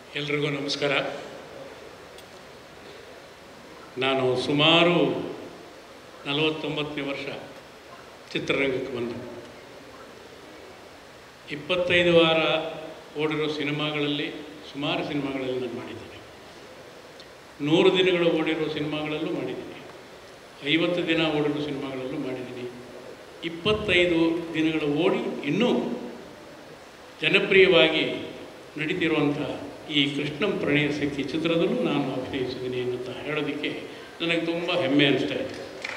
ಎಲ್ರಿಗೂ ನಮಸ್ಕಾರ. ನಾನು ಸುಮಾರು 49ನೇ ವರ್ಷ ಚಿತ್ರರಂಗಕ್ಕೆ ಬಂದು 25 ವಾರ ಓಡಿರೋ ಸಿನಿಮಾಗಳಲ್ಲಿ ಸುಮಾರು ಸಿನಿಮಾಗಳಲ್ಲಿ ನಾನು ಮಾಡಿದ್ದೀನಿ. 100 ದಿನಗಳು ಓಡಿರೋ ಸಿನಿಮಾಗಳಲ್ಲೂ ಮಾಡಿದ್ದೀನಿ, 50 ದಿನ ಓಡಿರೋ ಸಿನಿಮಾಗಳಲ್ಲೂ ಮಾಡಿದ್ದೀನಿ. 25 ದಿನಗಳು ಓಡಿ ಇನ್ನೂ ಜನಪ್ರಿಯವಾಗಿ ನಡೀತಿರುವಂಥ ಈ ಕೃಷ್ಣಂ ಪ್ರಣಯ ಸಖಿ ಚಿತ್ರದಲ್ಲೂ ನಾನು ಅಭಿನಯಿಸಿದ್ದೀನಿ ಅಂತ ಹೇಳೋದಕ್ಕೆ ನನಗೆ ತುಂಬ ಹೆಮ್ಮೆ ಅನಿಸ್ತಾ ಇದೆ.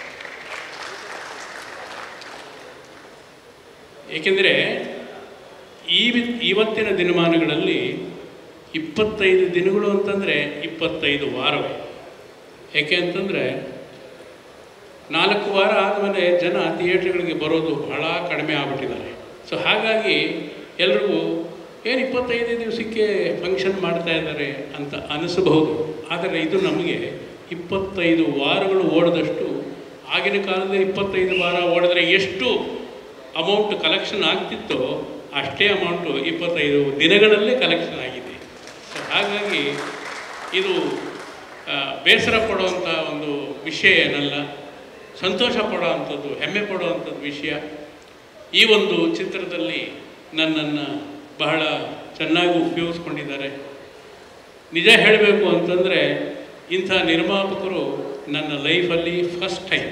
ಏಕೆಂದರೆ ಇವತ್ತಿನ ದಿನಮಾನಗಳಲ್ಲಿ 25 ದಿನಗಳು ಅಂತಂದರೆ 25 ವಾರವೇ. ಏಕೆ ಅಂತಂದರೆ 4 ವಾರ ಆದಮೇಲೆ ಜನ ಥಿಯೇಟ್ರ್ಗಳಿಗೆ ಬರೋದು ಬಹಳ ಕಡಿಮೆ ಆಗಿಬಿಟ್ಟಿದ್ದಾರೆ. ಸೊ ಹಾಗಾಗಿ ಎಲ್ರಿಗೂ ಏನು 25 ದಿವಸಕ್ಕೆ ಫಂಕ್ಷನ್ ಮಾಡ್ತಾ ಇದ್ದಾರೆ ಅಂತ ಅನಿಸಬಹುದು. ಆದರೆ ಇದು ನಮಗೆ 25 ವಾರಗಳು ಓಡಿದಷ್ಟು, ಆಗಿನ ಕಾಲದಲ್ಲಿ 25 ವಾರ ಓಡಿದ್ರೆ ಎಷ್ಟು ಅಮೌಂಟ್ ಕಲೆಕ್ಷನ್ ಆಗ್ತಿತ್ತೋ ಅಷ್ಟೇ ಅಮೌಂಟು 25 ದಿನಗಳಲ್ಲೇ ಕಲೆಕ್ಷನ್ ಆಗಿದೆ. ಸೊ ಹಾಗಾಗಿ ಇದು ಬೇಸರ ಪಡುವಂಥ ಒಂದು ವಿಷಯ ಏನಲ್ಲ, ಸಂತೋಷ ಪಡುವಂಥದ್ದು, ಹೆಮ್ಮೆ ಪಡುವಂಥದ್ದು ವಿಷಯ. ಈ ಒಂದು ಚಿತ್ರದಲ್ಲಿ ನನ್ನನ್ನು ಬಹಳ ಚೆನ್ನಾಗಿ ಉಪಯೋಗಿಸ್ಕೊಂಡಿದ್ದಾರೆ. ನಿಜ ಹೇಳಬೇಕು ಅಂತಂದರೆ ಇಂಥ ನಿರ್ಮಾಪಕರು ನನ್ನ ಲೈಫಲ್ಲಿ ಫಸ್ಟ್ ಟೈಮ್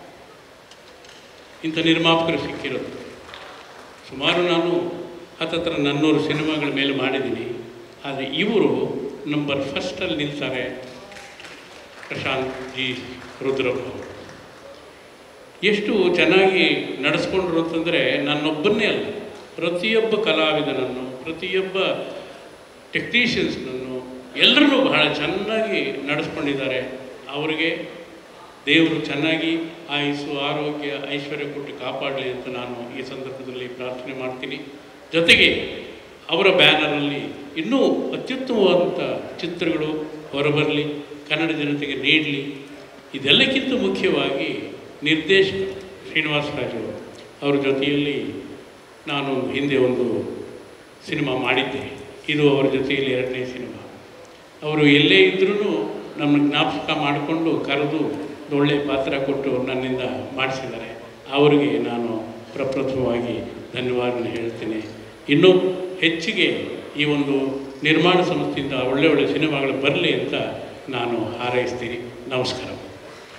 ಇಂಥ ನಿರ್ಮಾಪಕರು ಸಿಕ್ಕಿರೋದು. ಸುಮಾರು ನಾನು 400 ಸಿನಿಮಾಗಳ ಮೇಲೆ ಮಾಡಿದ್ದೀನಿ. ಆದರೆ ಇವರು ನಂಬರ್ ಫಸ್ಟಲ್ಲಿ ನಿಲ್ತಾರೆ. ಪ್ರಶಾಂತ್ ಜಿ ರುದ್ರಪ್ಪ ಅವರು ಎಷ್ಟು ಚೆನ್ನಾಗಿ ನಡೆಸ್ಕೊಂಡ್ರು ಅಂತಂದರೆ, ನನ್ನೊಬ್ಬನ್ನೇ ಅಲ್ಲ, ಪ್ರತಿಯೊಬ್ಬ ಕಲಾವಿದನನ್ನು, ಪ್ರತಿಯೊಬ್ಬ ಟೆಕ್ನಿಷಿಯನ್ಸ್ನನ್ನು ಎಲ್ಲರನ್ನೂ ಬಹಳ ಚೆನ್ನಾಗಿ ನಡೆಸ್ಕೊಂಡಿದ್ದಾರೆ. ಅವರಿಗೆ ದೇವರು ಚೆನ್ನಾಗಿ ಆಯುಸ್ಸು, ಆರೋಗ್ಯ, ಐಶ್ವರ್ಯ ಕೊಟ್ಟು ಕಾಪಾಡಲಿ ಅಂತ ನಾನು ಈ ಸಂದರ್ಭದಲ್ಲಿ ಪ್ರಾರ್ಥನೆ ಮಾಡ್ತೀನಿ. ಜೊತೆಗೆ ಅವರ ಬ್ಯಾನರಲ್ಲಿ ಇನ್ನೂ ಅತ್ಯುತ್ತಮವಾದಂಥ ಚಿತ್ರಗಳು ಹೊರಬರಲಿ, ಕನ್ನಡ ಜನತೆಗೆ ನೀಡಲಿ. ಇದೆಲ್ಲಕ್ಕಿಂತ ಮುಖ್ಯವಾಗಿ ನಿರ್ದೇಶಕ ಶ್ರೀನಿವಾಸ ರಾಜು ಅವರ ಜೊತೆಯಲ್ಲಿ ನಾನು ಹಿಂದೆ ಒಂದು ಸಿನಿಮಾ ಮಾಡಿದ್ದೆ. ಇದು ಅವರ ಜೊತೆಯಲ್ಲಿ 2ನೇ ಸಿನಿಮಾ. ಅವರು ಎಲ್ಲೇ ಇದ್ದರೂ ನಮ್ಮ ಜ್ಞಾಪಕ ಮಾಡಿಕೊಂಡು ಕರೆದು ಒಳ್ಳೆಯ ಪಾತ್ರ ಕೊಟ್ಟು ನನ್ನಿಂದ ಮಾಡಿಸಿದ್ದಾರೆ. ಅವರಿಗೆ ನಾನು ಪ್ರಪ್ರಥಮವಾಗಿ ಧನ್ಯವಾದ ಹೇಳ್ತೀನಿ. ಇನ್ನೂ ಹೆಚ್ಚಿಗೆ ಈ ಒಂದು ನಿರ್ಮಾಣ ಸಂಸ್ಥೆಯಿಂದ ಒಳ್ಳೆ ಸಿನಿಮಾಗಳು ಬರಲಿ ಅಂತ ನಾನು ಹಾರೈಸ್ತೀನಿ. ನಮಸ್ಕಾರ.